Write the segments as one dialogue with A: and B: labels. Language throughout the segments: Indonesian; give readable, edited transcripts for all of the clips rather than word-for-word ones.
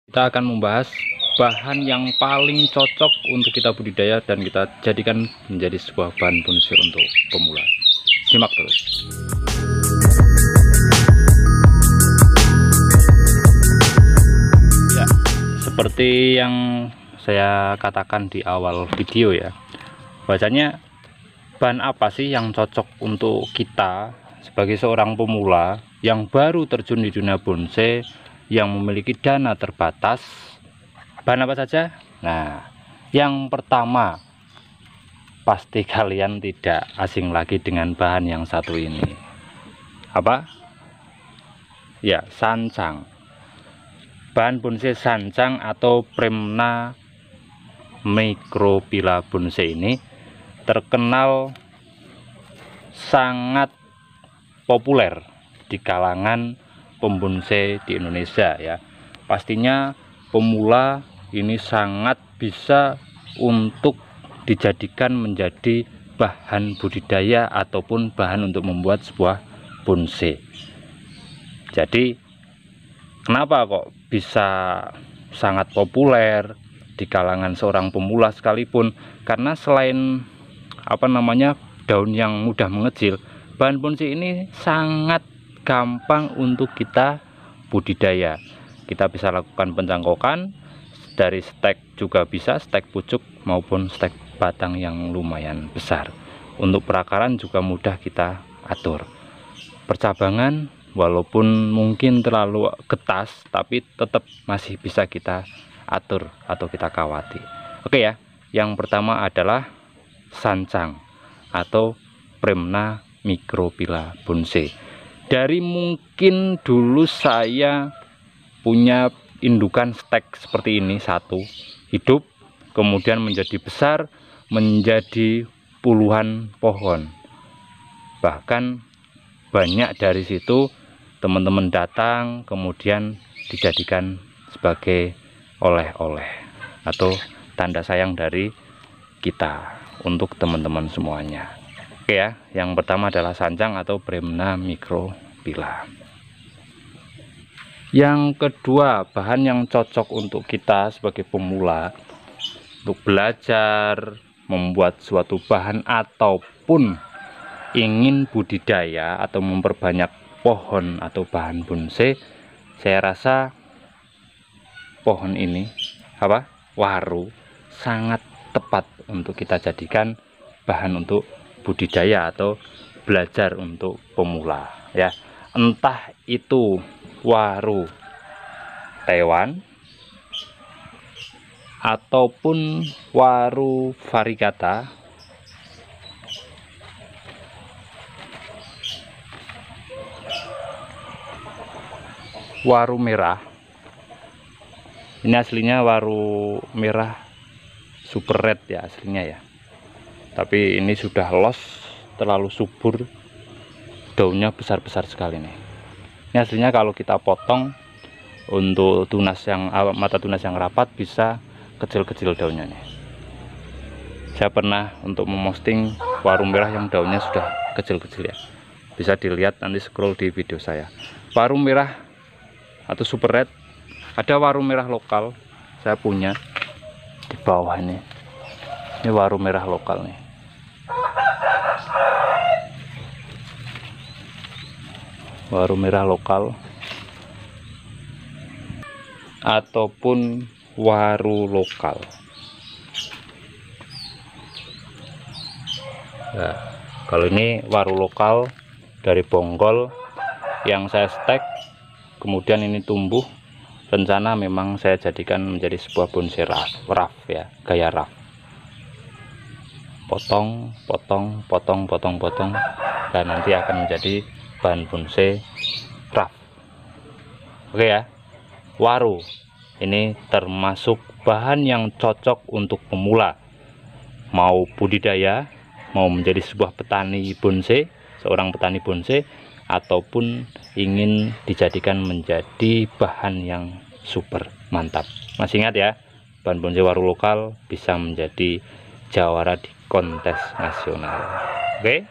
A: Kita akan membahas bahan yang paling cocok untuk kita budidaya dan kita jadikan menjadi sebuah bahan bonsai untuk pemula. Simak terus. Ya, seperti yang saya katakan di awal video ya, bahwasanya bahan apa sih yang cocok untuk kita sebagai seorang pemula yang baru terjun di dunia bonsai, yang memiliki dana terbatas. Bahan apa saja? Nah, yang pertama, pasti kalian tidak asing lagi dengan bahan yang satu ini. Apa? Ya, sancang. Bahan bonsai sancang atau Premna microphylla bonsai ini terkenal sangat populer di kalangan pembonsai di Indonesia ya. Pastinya pemula ini sangat bisa untuk dijadikan menjadi bahan budidaya ataupun bahan untuk membuat sebuah bonsai. Jadi kenapa kok bisa sangat populer di kalangan seorang pemula sekalipun? Karena selain daun yang mudah mengecil, bahan bonsai ini sangat gampang untuk kita budidaya. Kita bisa lakukan pencangkokan dari stek, juga bisa stek pucuk maupun stek batang yang lumayan besar. Untuk perakaran juga mudah kita atur. Percabangan walaupun mungkin terlalu ketas, tapi tetap masih bisa kita atur atau kita kawati. Oke ya, yang pertama adalah sancang atau Premna microphylla bonsai. Dari mungkin dulu saya punya indukan stek seperti ini, satu hidup, kemudian menjadi besar, menjadi puluhan pohon. Bahkan banyak dari situ teman-teman datang kemudian dijadikan sebagai oleh-oleh atau tanda sayang dari kita untuk teman-teman semuanya. Oke ya, yang pertama adalah sancang atau Premna microphylla. Yang kedua, bahan yang cocok untuk kita sebagai pemula untuk belajar membuat suatu bahan ataupun ingin budidaya atau memperbanyak pohon atau bahan bonsai, saya rasa pohon ini waru sangat tepat untuk kita jadikan bahan untuk budidaya atau belajar untuk pemula ya. Entah itu waru Taiwan ataupun waru variegata, waru merah. Ini aslinya waru merah super red ya aslinya ya, tapi ini sudah los, terlalu subur, daunnya besar-besar sekali nih. Ini aslinya kalau kita potong untuk tunas yang mata tunas yang rapat bisa kecil-kecil daunnya nih. Saya pernah untuk memosting waru merah yang daunnya sudah kecil-kecil ya, bisa dilihat nanti scroll di video saya. Waru merah atau super red, ada waru merah lokal saya punya di bawah ini waru merah lokal nih. Waru merah lokal ataupun waru lokal. Nah, kalau ini waru lokal dari Bonggol yang saya stek, kemudian ini tumbuh. Rencana memang saya jadikan menjadi sebuah bonsai raff ya, gaya raff. Potong, dan nanti akan menjadi bahan bonsai raff. Oke ya, waru ini termasuk bahan yang cocok untuk pemula, mau budidaya, mau menjadi sebuah petani bonsai, seorang petani bonsai, ataupun ingin dijadikan menjadi bahan yang super mantap. Masih ingat ya, bahan bonsai waru lokal bisa menjadi jawara di kontes nasional. Oke.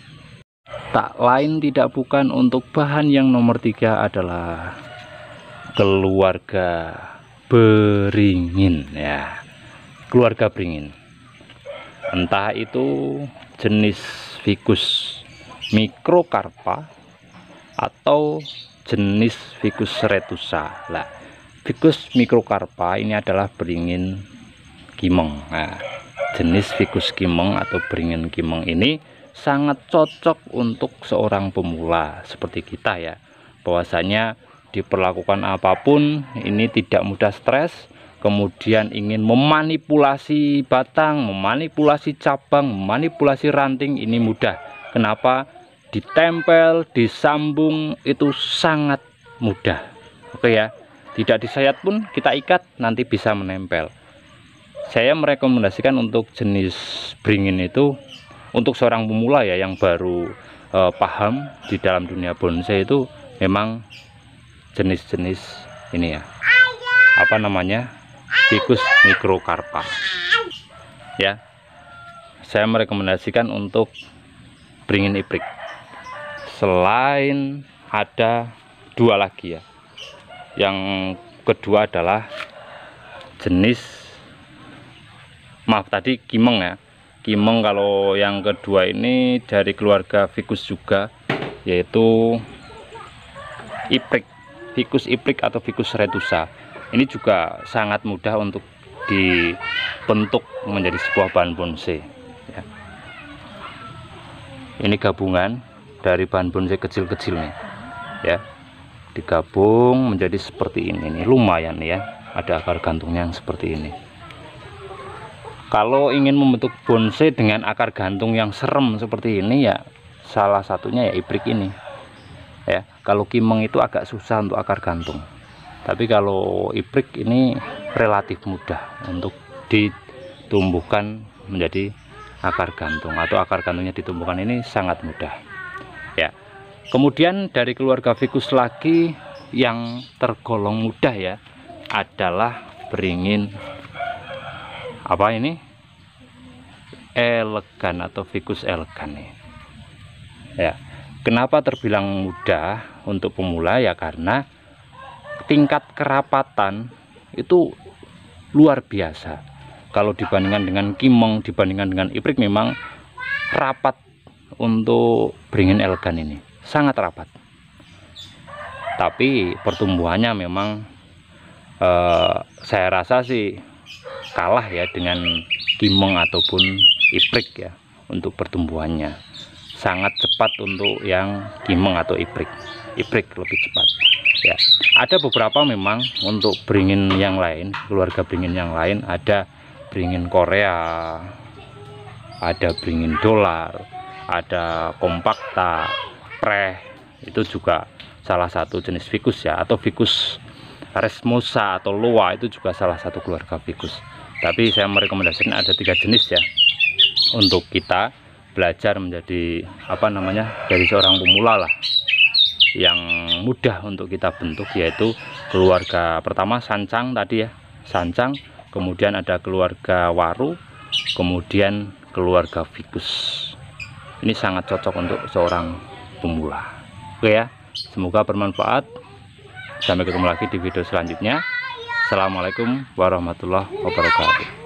A: Tak lain tidak bukan untuk bahan yang nomor 3 adalah keluarga beringin ya, keluarga beringin. Entah itu jenis Ficus microcarpa atau jenis Ficus retusa. Lah, Ficus microcarpa ini adalah beringin kimeng. Nah, jenis Ficus kimeng atau beringin kimeng ini sangat cocok untuk seorang pemula seperti kita ya. Bahwasanya diperlakukan apapun ini tidak mudah stres, kemudian ingin memanipulasi batang, memanipulasi cabang, memanipulasi ranting ini mudah. Kenapa? Ditempel, disambung itu sangat mudah. Oke ya, tidak disayat pun kita ikat nanti bisa menempel. Saya merekomendasikan untuk jenis beringin itu untuk seorang pemula ya, yang baru paham di dalam dunia bonsai itu memang jenis-jenis ini ya, apa namanya, Ficus microcarpa ya. Saya merekomendasikan untuk beringin iprik. Selain ada dua lagi ya, yang kedua adalah jenis, maaf tadi kimeng ya, kimeng. Kalau yang kedua ini dari keluarga Ficus juga, yaitu iprik, Ficus iprik atau Ficus retusa. Ini juga sangat mudah untuk dibentuk menjadi sebuah bahan bonsai ya. Ini gabungan dari bahan bonsai kecil-kecil nih ya, digabung menjadi seperti ini nih, lumayan ya, ada akar gantungnya yang seperti ini. Kalau ingin membentuk bonsai dengan akar gantung yang serem seperti ini ya, salah satunya ya iprik ini ya. Kalau kimeng itu agak susah untuk akar gantung, tapi kalau iprik ini relatif mudah untuk ditumbuhkan menjadi akar gantung, atau akar gantungnya ditumbuhkan ini sangat mudah ya. Kemudian dari keluarga Ficus lagi yang tergolong mudah ya adalah beringin apa ini, elegan atau Ficus elegan nih ya. Kenapa terbilang mudah untuk pemula ya, karena tingkat kerapatan itu luar biasa. Kalau dibandingkan dengan kimeng, dibandingkan dengan iprik, memang rapat untuk beringin elegan ini, sangat rapat. Tapi pertumbuhannya memang saya rasa sih kalah ya dengan kimeng ataupun iprik ya. Untuk pertumbuhannya sangat cepat untuk yang kimeng atau iprik lebih cepat ya. Ada beberapa memang untuk beringin yang lain, keluarga beringin yang lain, ada beringin Korea, ada beringin dolar, ada kompakta, preh, itu juga salah satu jenis Ficus ya, atau Ficus resmosa atau loa itu juga salah satu keluarga Ficus. Tapi saya merekomendasikan ada 3 jenis ya untuk kita belajar menjadi apa namanya, dari seorang pemula lah, yang mudah untuk kita bentuk, yaitu keluarga pertama sancang tadi ya, sancang, kemudian ada keluarga waru, kemudian keluarga Ficus. Ini sangat cocok untuk seorang pemula. Oke ya, semoga bermanfaat. Sampai ketemu lagi di video selanjutnya. Assalamualaikum warahmatullahi wabarakatuh.